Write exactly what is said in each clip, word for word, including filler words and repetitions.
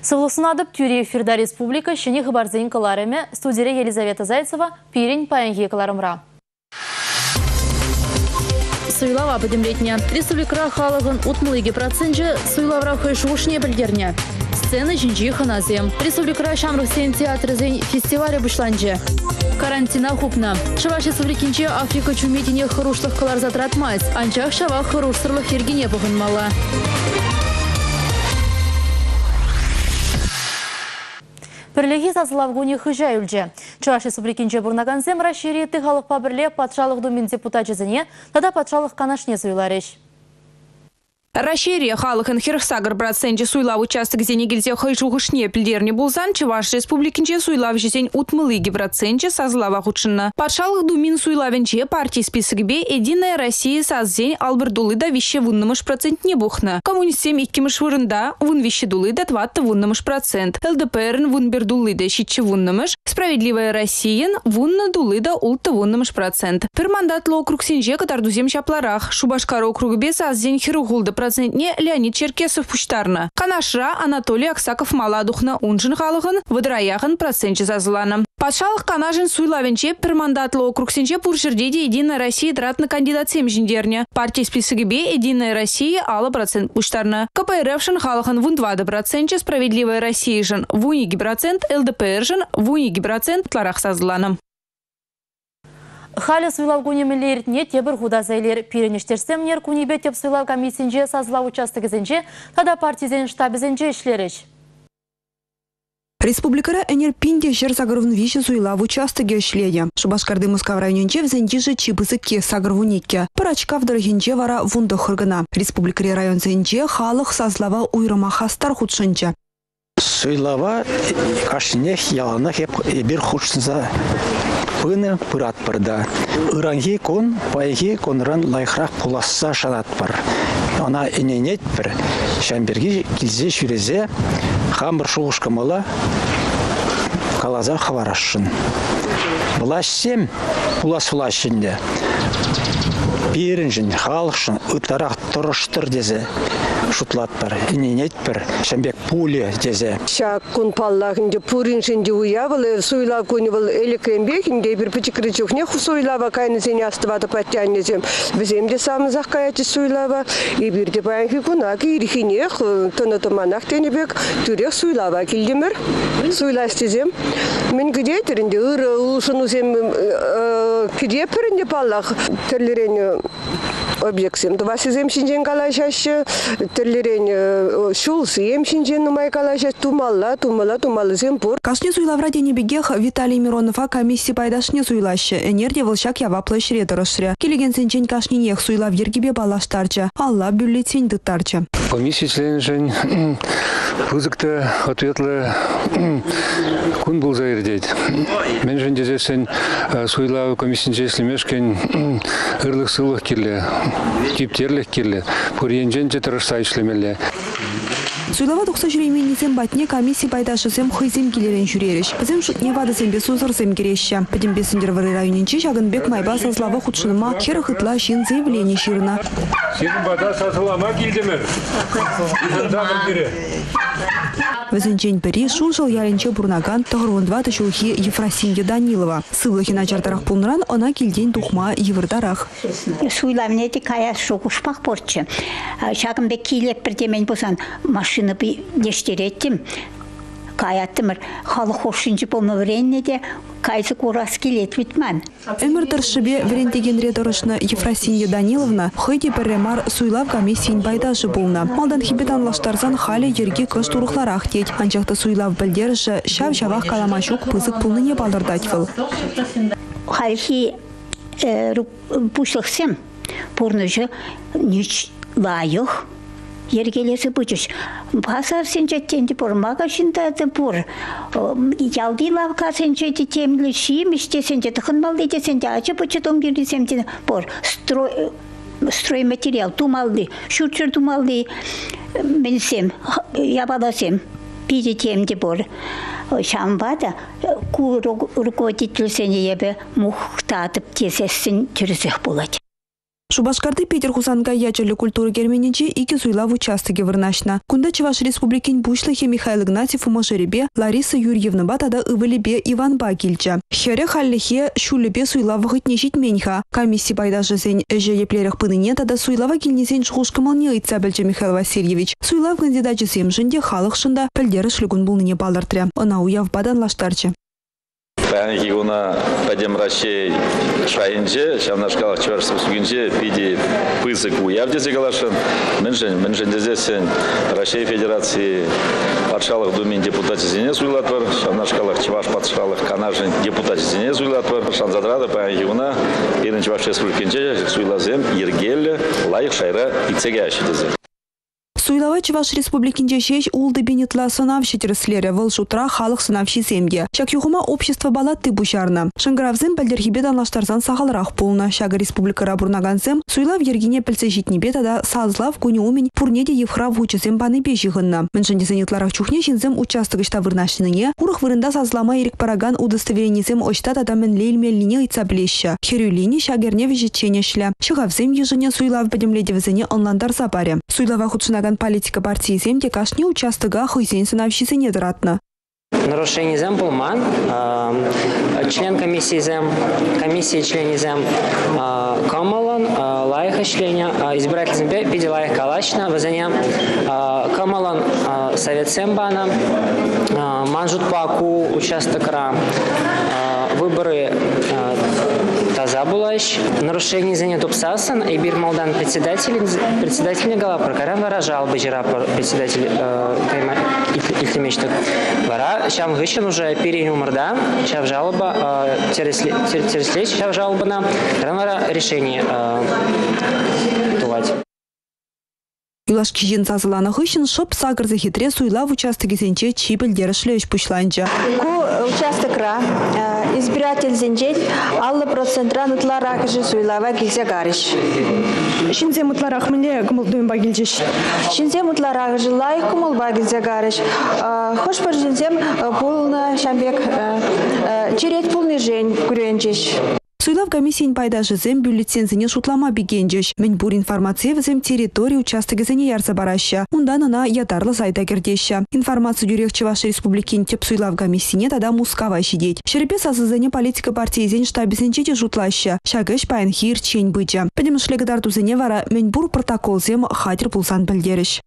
Сылысынадып тюре эфирда республика шыны хыбарзын кыларыме студия Елизавета Зайцева пирень паянги кыларымра. Суйлава подемлетня. Республика халыгын утмылыги проценты суйлавра хэшушне білдерне. Сцена жинжи ханазем. Республика Шамрухсен театры зен фестивале бышланже. Карантина хупна. Шаваш республикинче Африка чуметине хорошлых калар затратмайс. Анчах шавах хорошсырлых ергене похынмала. Пірлігі сазылавгуне хыжа үлже. Чуваш республикинче бурнаганзем расшириеті халық пабірле патшалық думен депутат жезіне, тада патшалық канашне суйларыш. Расширие халыхын хирхсагр проценте суйлав участок зенегельзе хайшугышне пильдерне булзан, Чуваш республикинче суйлав жезень утмылыги проценте сазлава худшынна. Патшалық думин суйлавенче партий списыгбе Единая Россия саззень албырдулыда вище вуннымыш процент не бухна. Коммунистем иккимыш вырында вун вище дулыда тватты вуннымыш процент. ЛДПРн вун бердулыда щитче вуннымыш. Справедливая Россиян вунна дулыда улты вуннымыш процент. Пермандатлы округ сенже катардузем шапларах. Шубашкар округбе саззень хирухулды процентне Леонид Черкесов пуштарна. Канашра Анатолий Аксаков маладухна унжын халығын выдраяғын процентче зазыланы. Патшалық канажын суйлавенче пермандатлы округ сенче пуршердеде Единая Россия дратны кандидат семжіндерне. Партия списыгбе Единая Россия алы процент пуштарна. КПРФшын халығын вундвады процентче, Справедливая Россия жын вуниги процент, ЛДПР жын вуниги процент тларах сазыланы. Халі суйлав гунемелеріне тебір худазайлер перенештерсемнер кунебе теп суйлав комиссинже сазылав участыгызенже, тада партизен штабызенже ішлеріш. Республикара энер пинде жер сагырвын виші суйлав участыге ішледе. Шубашкарды Москва районенче взендижі чипызыке сагырвуникке. Парачкав дырхенче вара вунды хыргына. Республикаре районзенче халық сазлава уйрыма хастар худшынче. Суйлава кашнех яланах ебір худшынса. Пыны пырат пырда. Ыранги кон, пайги конран лайхрах пуласса шанат пар. Она иненет пір. Шамберги килзе шүрезе хамбыр шуғышқымыла калаза хаварашын. Бұлаш сем пулас фулашынде. Берінжін, халықшын, ұттарақ тұрыштыр дезе. Шутлат бар, иненет бір, шамбек пуле дезе. Шак күн паллағынде пуриншінде уявылы, суйлав көні бұл элекрембекінде бір пүтікірі жүхне суйлава кайны зене астывады паттяннезем. Біземде самызақ каяты суйлава, и бірде баянки күнаки ирхинех, тынытыманақ тенебек, түрек суйлава келдемір. Суйластезем. Мен күдейтерінде ұры ұлышын өзем күдейперінде паллақ түрлерені объектсем. Двадцать земшинжен калашашы, терлерен шулсы емшинжен нумай калашашы, тумалла, тумала, тумалы земпур. Кашне суйлавра денебегех Виталий Миронова комиссия пайдашне суйлашы. Энерде вылшак ява площади дырышры. Келеген сенчен кашненех суйлав ергебе балаштарчы. Алла бюллетень дыттарчы. Комиссия членжен вызыкты ответлы күн был заирдеть. Мен жен дезесен суйлав комиссия слемешкен ырлых сылых кирле. Типтерлих кирле. Пурьенжен жетырышса ишлемеле. Суйлава токса жүременесен батне комиссия пайдашысем хызем келерен жүреріш. Бізім шутне вадысем бе сузырсем кереші. Бідім бесіндер вары районенче Шагынбек майба сазлава худшыныма кері хытла шин заявление ширына. Сен бада сазылама келдемір. Візінчен пірі шул жыл яренче бурнаган тұғырвындва тұшылхи Ефросинья Данилова. Сывлахи начартарақ пулныран она келден тухма евырдарах. Суйлавнеті кая шоқушпақ борчы. Шагынбек кейлеп бірдемен болсан машины бы дештереттім. Каяттымыр халық хошынчы болма вренне де кайсы курас келет бітман. Өмір тұршыбе врентеген редорышны Ефросинья Даниловна хыйде пірремар суйлав комиссиин байдашы болна. Малдан хибетан лаштарзан халі ерге көш турухларах тет. Анчақты суйлав білдеріші шав-шавақ каламашук пызык пулныне балырдатвыл. Хальхи пушлықсем пурныжы нүч лайық. Ергелесі бұчыш. Пасар сен жеттенді бұр, маға шындады бұр. Ялды лавка сен жетті темлі шиім іште сен жетті қынмалды ете сен де ачы бұчы доңгерді сен де бұр. Строй материал тумалды, шүрчір тумалды. Мен сем, ябаласем, пиде темді бұр. Шамбада ку руководитель сен ебе мұқтатып тесесін түрізек болады. Шубашкарды Питер Хусанка ячерлі культуры герменінче икі суйлав участыге вырнашна. Кунда Чуваш республикин бушлыхе Михаил Игнатьев умашеребе Лариса Юрьевна батада ывылебе Иван Бакильча. Хере халлихе шулебе суйлав гытнешит меньха. Комиссия байдажы зень эже еплерях пыныне тада суйлава килнезень шхушкамалне ыйтса бәлче Михаил Васильевич. Суйлав кандидатчы земжінде халық шында пілдері шлігун булныне балдыртыря. Она уяв бадан лаштарчы. Пәнеки уна падем России шайынже, шамнашкалах чувашсы сугинже пиди пысык уяв дезе галашын. Менжен, менжен дезесен Россия Федерации патшалық думен депутаты зене суйлатвар, шамнашкалах чуваш патшалық канажын депутаты зене суйлатвар. Шанзадрада пәнеки уна ирін чуваш республикинже суйлазем ергелі лайық шайра ицеге дезе. Суйлава Чуваш республикинде шеш улды бенетла сынавши тереслері выл жутра халық сынавши земге. Шак юхума общество балатты бушарна. Шангравзем пәлдерхибе данлаштарзан сағалырақ полна. Шага республика рабурнаганзем суйлав ергене пілсе житнебе тада сазлав көне умен пурнеде евхра вучызем баны бежіғынна. Міншінде зенетларах чухне жинзем участығышта вырнаштыныне, урық вырында сазлама ерік параган удостоверенезем очта тадамен лейлмеліне ыйтса білеші. Херюлине шагерне вежетченешілі. Шығавзем ежіне суйлав бәдемледевізіне онландар запаре. Суйлава худшынаган политика партии земде кашне участыга хойзен сынавшисы недоратна. Нарушение зем Пулман, э, член комиссии зем, комиссии член зем э, Камалан, э, лайха члена, э, избиратель зембе, пиди лайх калачна, вазаня э, Камалан, э, совет сембана, э, манжут паку, участок ра, э, выборы э, Тазабулаш, нарушение зене тупсасан, и бир молдан председатель, председатель гала прокаран выражал бы жира председатель кайма ильтимечток вара, шам гыщен уже переню морда, шав жалоба, тереслеч, шав жалоба на ранвара решение тувать. Юлашки жин сазыланы хыщен шып сагырзы хитре суйлав участыге зенче чипілдері шлеш пушланча. Ку участокра избиратель зенче аллы процентран утларак же суйлава килсе гариш. Шинзе мутларах мне кумылдуем багилжиш. Шинзе мутларак же лай кумыл багилзе гариш. Хош пар шинзем полна шамбек черет полный жень куренчиш. Суйлав комиссиин пайдажы зем бюллетензіне шутлама бігенжеш. Мен бұр информация візем территория участыгы зене ярза бараща. Ундан ана ятарлы сайда кердеща. Информацию дюрек Чуваш республикин теп суйлав комиссине тада мускава шидеть. Шерепе сазызене политика партии зен штабизенчете жутлаща. Шагыш паян хир чень быча. Пәдем шлегдарду зене вара мен бұр протокол зем хатер пулсан білдеріш.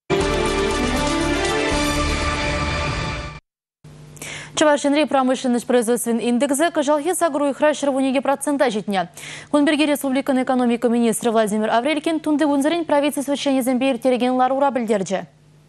Чувашинри промышленность производственный индексы кажалхи сагру и хращер в униге процента житня. Кунберге республикан экономика министр Владимир Аврелькин тунды унзарень правительство членизембейр тереген ларура бельдерджи.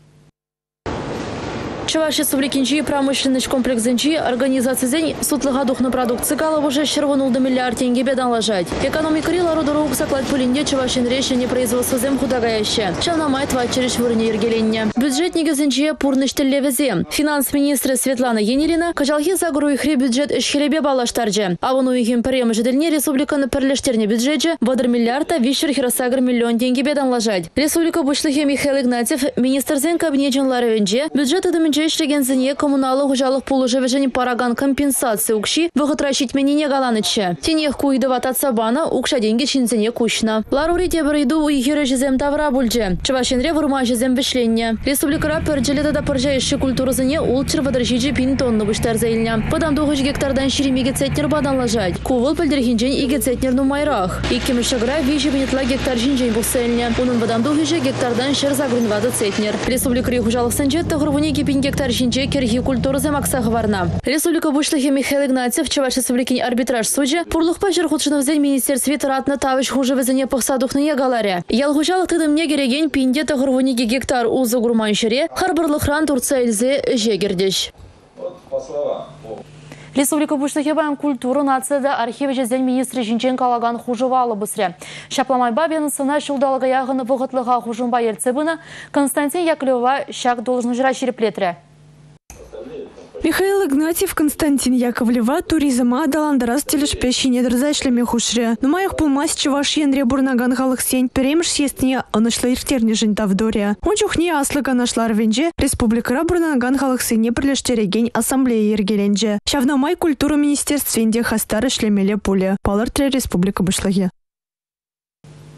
Чуваш республикинчи промышленность комплексенчи организации зень сутлыга духна продукции гала уже червонулды миллиард тенге бедан ложать. Экономика рила родору заклад пулинде Чувашин решение производства зем худагаяще. Чалнамай твачериш вырне ергеленне. Бюджет негізенчи пурныштелле везе. Финанс-министры Светлана Енилина кажалхи загру ихре бюджет ишхеребе балаштарджи. А вон уихим приема жедельне республиканы перлештерне бюджетже вадр миллиарда вишер хиросагр миллион тенге бедан ложать. Республика бушлыхе Михаил Игнатьев министр зен кабинетен ларовенже бюджет эдамин Чешлегензине коммуналы хужалық пулыжы вежені параган компенсации укши выхотращить меніне галанычы. Тенех куйдыват от сабана укша деньги шинзине кучна. Ларури тебрыйду уйхиры жезем тавра бульже. Чувашинре вырма жезем вишленне. Республикара пөрджеледа да пыржайши культурызыне улчыр вадржиджи пин тонны буштар зейлня. Падам дуғыш гектардан ширемеге цетнер бадан лажать. Кувыл пөлдерхинжен иге цетнер нумайрах. Иккемі шагра вижи бенетла гектар жинжен бұқсельня. Унын вадам дуғыжы гектардан шер загрынвады цетнер. Республикари хужалық сэнчет тағырвуне кепин гектар жинже керхи культурызы максағы варна. Республика бушлыхе Михаил Игнатьев Чуваш республикин арбитраж суджи пурлықпа жер худшыновзен министерстве таратны тавыш хуже везене пықсадухны егаларе. Ялғужалық тыдым не кереген пинде тағырвунеге гектар узы гурман шере харбарлықран Турция эльзе жегердеш. Республика бушлыхе баян культуру нацияда архивы жезден министрі жинчен калаган хужывалы бысре. Шапламай бабен сына шылдалыға яғыны вғытлыға хужымба елцебіні Константин Яковлева шак должны жыра шереплетре. Михаил Игнатьев, Константин Яковлева, туризма даландарас телешпещи недерзайшлеме хушре. Но моих пулмас Чуваш янре бурнаган халых сень перемш съестне анышлы иртерне жень тавдория. Он чухне аслыка нашла рвенже, республикара бурнаган халых сене прилештереген ассамблея ергеленже. Шавнамай культуру министерственде хастары шлемеле пуле. Палартре республика бышлыге.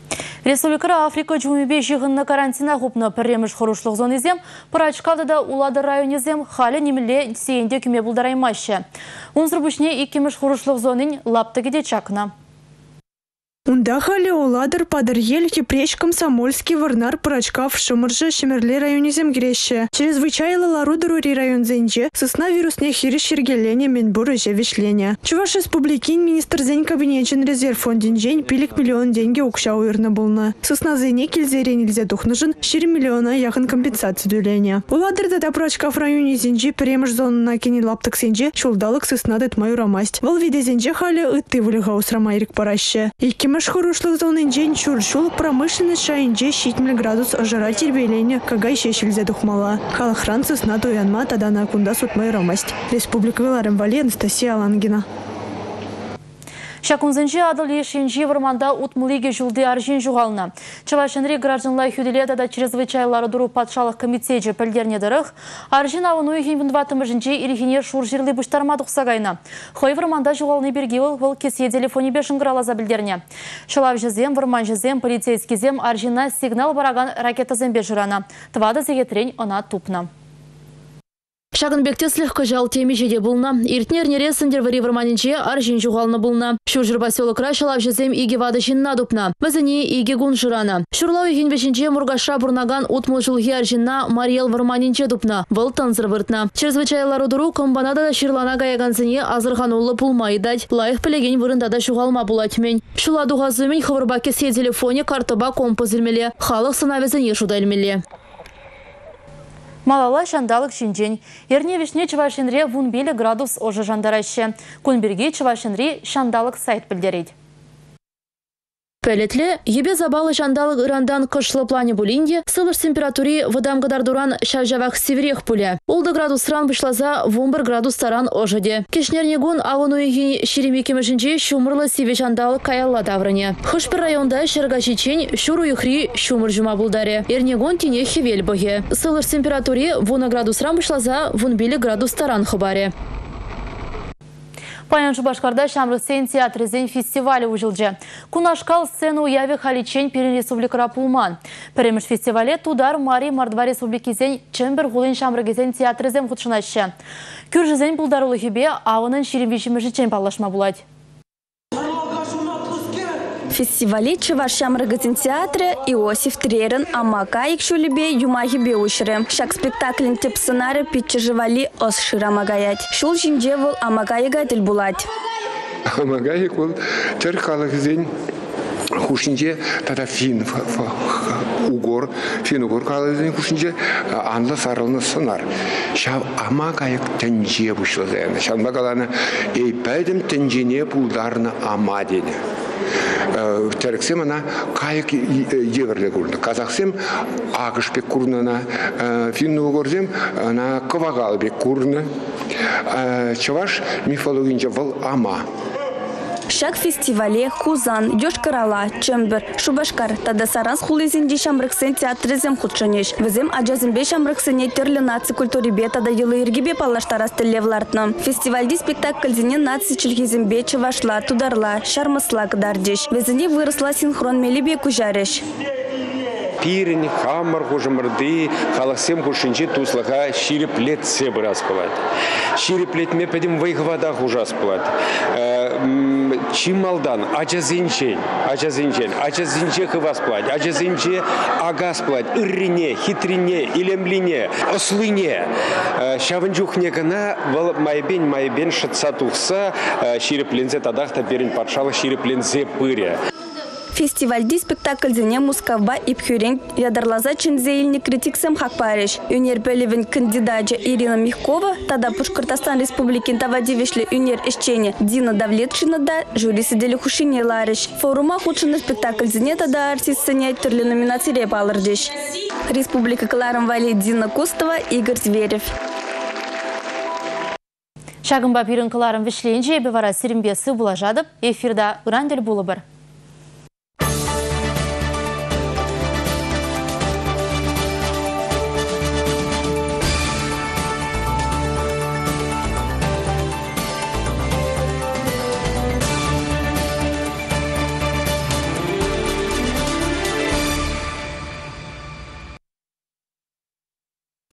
Республика Африка жүмебе жиғынны карантина ғупны пірреміш құрышлық зонезем, Парачкавдада улады районезем халі неміле сейінде күме бұлдараймашы. Унзыр бүшіне иккеміш құрышлық зонын лапты кеде чакна. Унда хали оладыр падыр ел Кипреч, Комсомольский, Варнар, Парачкав, Шумыржы, Шемерле районезем греше. Чрезвычайлы ларудырури район зенже, сосна вирусне хири шергеление менбуры же вишления. Чуваш республикин министр зень кабинетчен резерв фондин жень пилик миллион деньги укша уйрна булна. Сосна зене кильзере нельзя духнажын шири миллиона яхын компенсации дуления. Уладыр да Парачкав районе зенже премж зонна кени лаптык сенже чулдалык сосна дет майурамасть. Вол виде зенже хали ыты вылыга усрамайрик параще. Хороших зон день чуршул промышленность шайнже щитмель градус ожара тербеления, кагай щещельзе духмала. Халахранцы с НАТО и анма тада на кунда сутмай ромасть. Республика Виларем Вали, Анастасия Алангина. Шакунзенже адыл ешенже варманда утмылыге жылды аржин жуғалына. Чавашенри гражданлай хүделеді да чрезвычайлары дұру патшалық комитеже пәлдерне дырық, аржин ауыну еген вінватымы жінже ирихине шур жерлі бұштарма дұқсағайна. Хой варманда жуғалыны бергеуіл выл кесе телефоне бешін ғыралаза білдерне. Чалав жезем, варман жезем, полицейский зем аржина сигнал бараган ракета зембе жырана. Твады зегетрень она тупна. Шагынбекте слегка жал теме жеде булна. Иртнер нересіндер вари варманинче аржин жуғалны булна. Шуржыр поселок Рашалав жезем иге вады жинна дупна. Бізіне иге гун жырана. Шурлау еген вешінче мургаша бурнаган утмыл жылғы аржинна Мариел варманинче дупна. Выл танзыр выртна. Чрезвычайлары дұру комбанада да ширлана гаягансыне азырхан улы пулмай дать. Лайық пілеген вырында да жуғалма булатмен. Шуладуға зөмен хавырбаке се телефоне картыба композылмеле. Халық сынавезіне шудайлмеле. Малала шандалық шинжен. Ерне вишне Чувашинре вунбелі градус ожы жандарашы. Кунберге Чувашинре шандалық сайт білдерейді. Пелетле, ебе забалы шандалық Ирандан кышлы плане булинде, сылыш температури выдам гадардуран шавжавах северех пуля. Улды градус ран вышлаза вумбыр градус таран ожыде. Кешнернегун авыну егін шеремекемі жінже шумырлы севе шандалық каялла даврыне. Хышпыр районда шергашичень шуру юхри шумыр жума булдаре. Ернегун тине хевел бұге. Сылыш температури вуна градус ран вышлаза вунбелі градус таран хыбаре. Паян Шубашкарда Шамрық сен театрызен фестивалі ұжылжы. Кунашкал сцену уяве халичен перен республикара пулман. Переміш фестивале тудар Мари Мардва республикизен чембер ғулын Шамрығызен театрызен құтшынашы. Күржізен бұлдарулы хебе ауының шеренвешімі чен палашма бұлады. Фестивале Чуваш Шамрығызен театры Иосиф Тререн Амакаик шулебе юмахибе ушыры. Шак спектаклін теп сценары питче живали ос шырамагаять. Шул жинже вол Амакаига діл булать. Амакаик ол чархалық зен хушинже тада фин угор, фин угор калы зен хушинже анла сарылны сынар. Шав Амакаик тенже бұшлы зен. Шав Амакаланы ей пәдім тенжене пулдарны ама дене. Терексем она каяк еверле курна, казахсем агышпек курнана, финну горзем на ковагалбек курна, чаваш мифологинча вал ама. Шак фестивале Хузан, Йошкар-Ола, Чембер, Шубашкар, тада саранс хулизинди Шамрықсен театрызем худшанеш. Візем аджазымбе Шамрықсене терлі наци культурибе тада елы иргибе палаштарас телевлартна. Фестивальди спектакльзіне наци чилхизимбе чывашла, тударла, шармысла кдардеш. Візіне выросла синхрон мелебе кужареш. Пирин, хаммар, хужамырды, халахсем хушинчи туслаха ширеплет себы распылат. Ширеплет ме педим вайгвада хужаспылат. Чималдан, ачазинчен, ачазинчен, ачазинче хывасплать, ачазинче агасплать, иррине, хитрине, илемлине, ослыне. Шаванчухне гана майбен, майбен шатсатухса ширеплензе тадахта перин патшала ширеплензе пыря. Фестивальди спектакльзіне Мускавба ипхюрен ядарлаза чынзейльні критиксем хакпареш. Юнер пелевен кандидатча Ирина Михкова, тада Пушкартастан республикин тавади вешли юнер ишчене Дина Давлетшина да жюри сидели хушине лареш. Форума худшины спектакльзіне тада артист сценять турли номинации репалардеш. Республика Кларом Вали Дина Кустова, Игорь Зверев. Шагымба пирын кыларым вишленже бевара сирімбесі бұлажадып, эфирда ұрандель бұлы бір.